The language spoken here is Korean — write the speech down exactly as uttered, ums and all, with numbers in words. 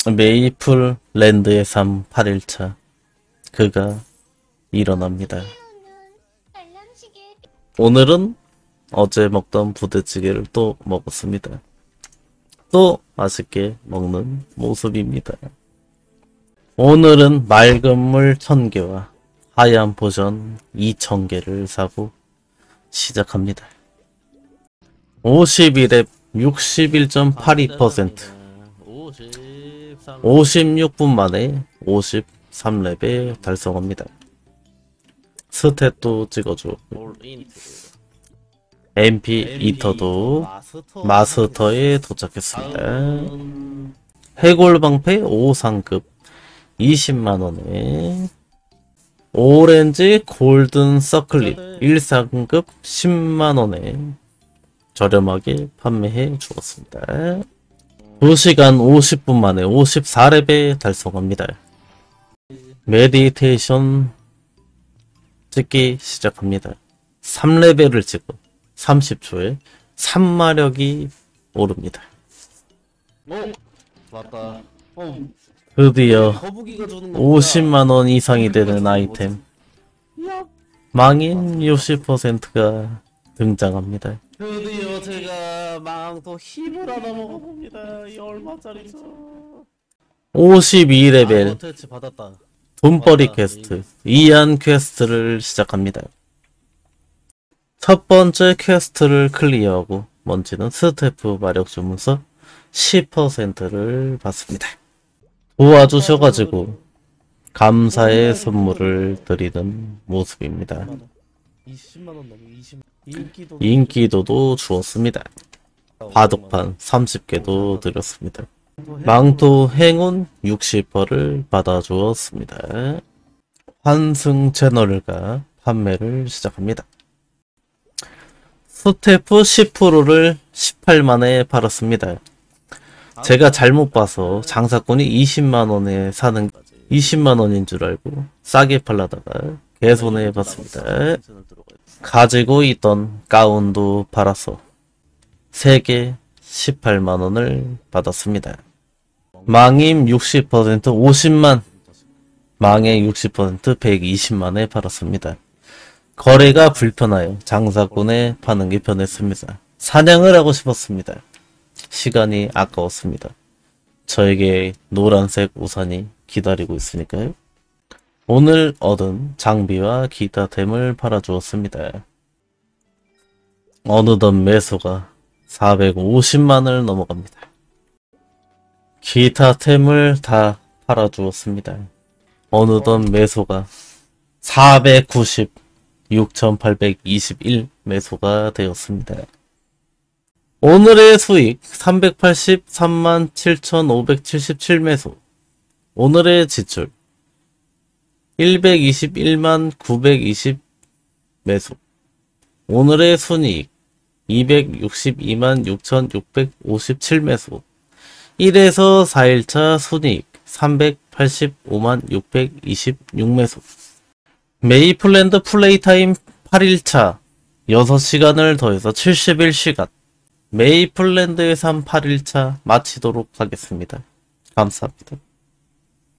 메이플 랜드의 삶 팔 일차 그가 일어납니다. 오늘은 어제 먹던 부대찌개를 또 먹었습니다. 또 맛있게 먹는 모습입니다. 오늘은 맑은 물 천 개와 하얀 포션 이천 개를 사고 시작합니다. 오십일 랩 육십일 점 팔이 퍼센트 오십육 분 만에 오십삼 랩에 달성합니다. 스탯도 찍어줘. 엠피 이터도 마스터에 도착했습니다. 해골방패 오 상급 이십만 원에 오렌지 골든 서클릿 일 상급 십만 원에 저렴하게 판매해 주었습니다. 두 시간 오십 분 만에 오십사 랩에 달성합니다. 메디테이션 찍기 시작합니다. 삼 레벨을 찍어 삼십 초에 삼 마력이 오릅니다. 어? 맞다. 어. 드디어 거북이가 주는 거 오십만 원 이상이 되는 아이템 망인 육십 퍼센트가 등장합니다. 드디어 제가 망토 힘을 하나 먹어봅니다. 이 얼마짜리죠? 오십이 레벨 아, 터치 받았다. 돈벌이 맞다. 퀘스트 이안 퀘스트를 시작합니다. 첫 번째 퀘스트를 클리어하고 먼지는 스태프 마력 주문서 십 퍼센트를 받습니다. 도와주셔가지고 감사의 선물을 드리는 모습입니다. 이십만 원 넘게 이십만 인기도 인기도도 주었습니다. 바둑판 삼십 개도 드렸습니다. 망토 행운 육십 퍼센트를 받아주었습니다. 환승 채널과 판매를 시작합니다. 스태프 십 퍼센트를 십팔 만에 팔았습니다. 제가 잘못 봐서 장사꾼이 이십만 원에 사는 이십만 원인 줄 알고 싸게 팔라다가 개손해 봤습니다. 가지고 있던 가운도 팔아서 세 개 십팔만 원을 받았습니다. 망임 육십 퍼센트 오십만, 망의 육십 퍼센트 백이십만에 팔았습니다. 거래가 불편하여 장사꾼에 파는 게 편했습니다. 사냥을 하고 싶었습니다. 시간이 아까웠습니다. 저에게 노란색 우산이 기다리고 있으니까요. 오늘 얻은 장비와 기타 템을 팔아주었습니다. 어느덧 매수가 사백오십만을 넘어갑니다. 기타 템을 다 팔아주었습니다. 어느덧 매수가 사백구십, 육천팔백이십일 매수가 되었습니다. 오늘의 수익 삼백팔십삼만 칠천오백칠십칠 매수. 오늘의 지출 일백이십일만 구백이십 매수. 오늘의 순이익 이백육십이만 육천육백오십칠 매수. 일에서 사 일차 순이익 삼백팔십오만 육백이십육 매수. 메이플랜드 플레이타임 팔 일차 여섯 시간을 더해서 칠십일 시간. 메이플랜드의 삶 팔 일차 마치도록 하겠습니다. 감사합니다.